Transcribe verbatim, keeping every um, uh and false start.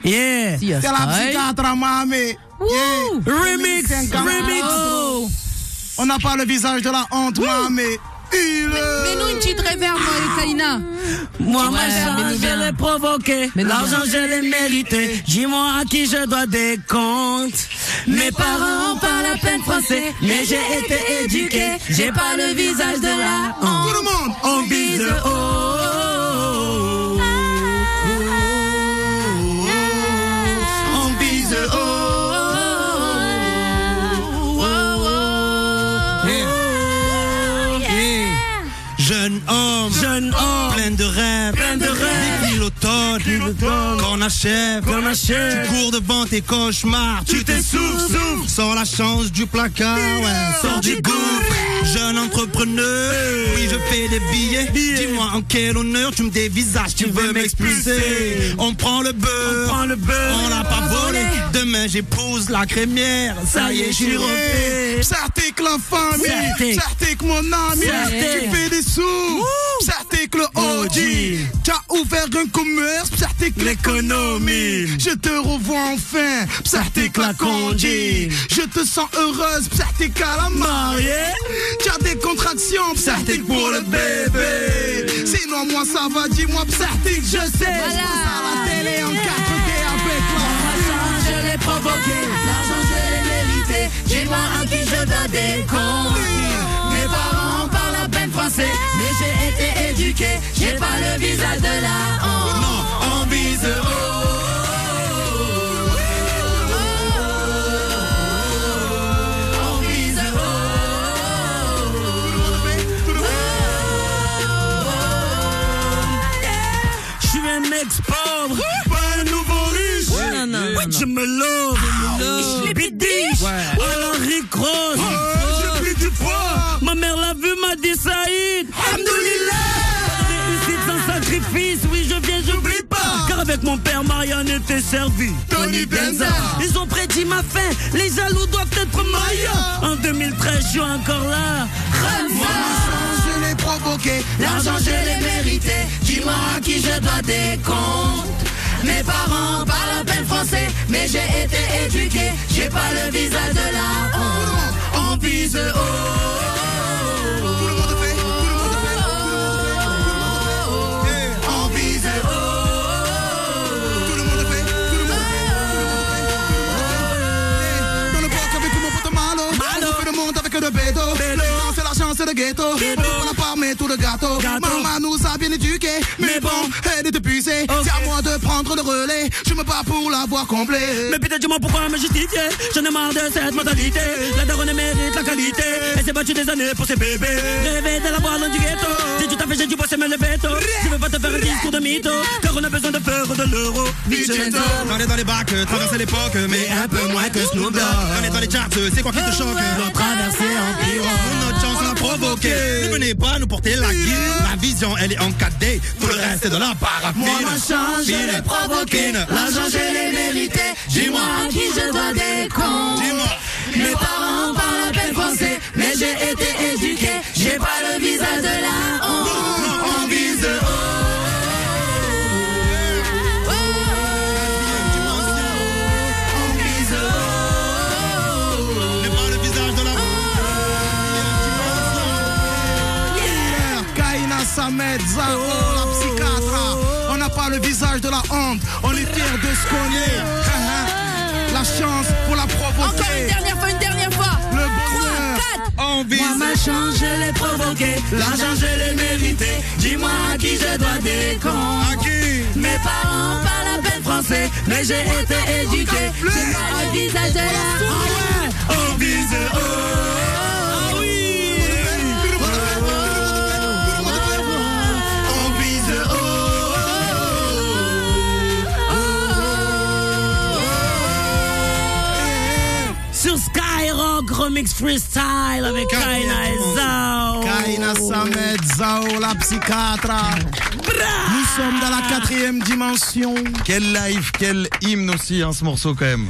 Yeah. C'est la psychiatre, mamie. Yeah. Remix, remix. Oh. On n'a pas le visage de la honte, mamie. Il Mets-nous une petite réverbe, Kaina. Moi, Ouais, ma chance, je l'ai provoqué. L'argent, je l'ai mérité. Dis-moi à qui je dois des comptes. Mes parents parlent à peine français, mais j'ai été éduqué. J'ai pas le visage de la honte. Tout le monde, on vise haut. On vise haut. Jeune homme, jeune homme, plein de rêves, plein de rêves. Depuis l'automne, qu'on achève, qu'on achève. Tu cours devant tes cauchemars, tu t'essouffles, sors la chance du placard, ouais, sors du gouffre. Jeune entrepreneur, oui je fais des billets. Dis-moi en quel honneur tu me dévisages, tu veux m'expulser. On prend le beurre, on prend le beurre, on l'a pas volé. Demain j'épouse la crémière, ça y est, je suis refait. Psartek la famille, Psartek mon ami, tu fais des sous. Psartek le O G, t'as ouvert un commerce, Psartek l'économie. Je te revois enfin, Psartek la congé. Je te sens heureuse, Psartek à la mariée. T'as des contractions, Psartek pour le bébé. Sinon moi ça va, dis-moi Psartek, je sais. Je passe à la télé en quatre D avec moi. L'argent je l'ai provoqué, l'argent je l'ai mérité. Dis-moi à qui je dois des comptes. Mes parents parlent à peine français, mais j'ai été éduqué. J'ai pas le visage de la honte. Non, on vise haut. Pauvre, pas un nouveau riche. Ouais, non, non, oui, je me love, je l'ai bidiche. Alors Rick Ross, j'ai pris du poids. Ma mère l'a vu, m'a dit Saïd. Alhamdoulilah. Réussite sans sacrifice, oui je viens, j'oublie pas. Car avec mon père, Marianne était servie. Tony Benza. Ils ont prédit ma fin, les jaloux doivent être Maya. En deux mille treize, je suis encore là. Moi, je l'ai provoqué, l'argent je l'ai mérité. Dis-moi à qui je dois des comptes. Mes parents parlent à peine français, mais j'ai été éduqué. J'ai pas le visage de la honte. On vise haut. Tout le monde fait, tout le monde fait, on vise haut. Tout le monde fait, tout le monde fait. Dans le bloc avec mon pote Malo, on fait le monde avec le béto. C'est l'argent, c'est le ghetto. On n'a pas mis tout le gâteau. Maman nous a bien éduqués, mais bon, elle est épuisée. C'est à moi de prendre le relais. Je me bats pour l'avoir comblé. Mais putain, dis-moi pourquoi me justifier. J'en ai marre de cette mentalité. La daronne mérite la qualité. Elle s'est battue des années pour ses bébés. Rêver de la boire dans du ghetto. Si tu t'as fait, j'ai dû bosser, mais le veto. Je veux pas te faire un discours de mytho. Car on a besoin de faire de l'euro. Vicento. On est dans les bacs, traverser l'époque, mais un peu moins que Snoop Dogg. On est dans les charts, c'est quoi qui te choque? On traverser en pyro. Notre chance on l'a provoqué. Ne venez pas nous porter la guille. La vision elle est en quatre D. Tout le reste c'est de la paraffine. Moi ma chance je l'ai provoqué. L'argent je l'ai mérité. Dis-moi à qui je dois des comptes. Mes parents parlent à peine français, mais j'ai été éduqué. J'ai pas le visage de la honte. On vise haut. Samed, Zao, la psychiatre. On n'a pas le visage de la honte. On est fiers de ce qu'on est. La chance pour la provoquer. Encore une dernière fois, une dernière fois. Le bonheur. On vise. Moi ma chance je l'ai provoqué. L'argent je l'ai mérité. Dis-moi à qui je dois des comptes. À qui? Mes parents parlent à peine français, mais j'ai été éduqué. J'ai pas le visage de la honte. On vise haut. Sur Skyrock Remix Freestyle avec Kaina et Zao. Kaina, Samed, Zao, la psychiatre. Nous sommes dans la quatrième dimension. Quel live, quel hymne aussi, hein, ce morceau quand même.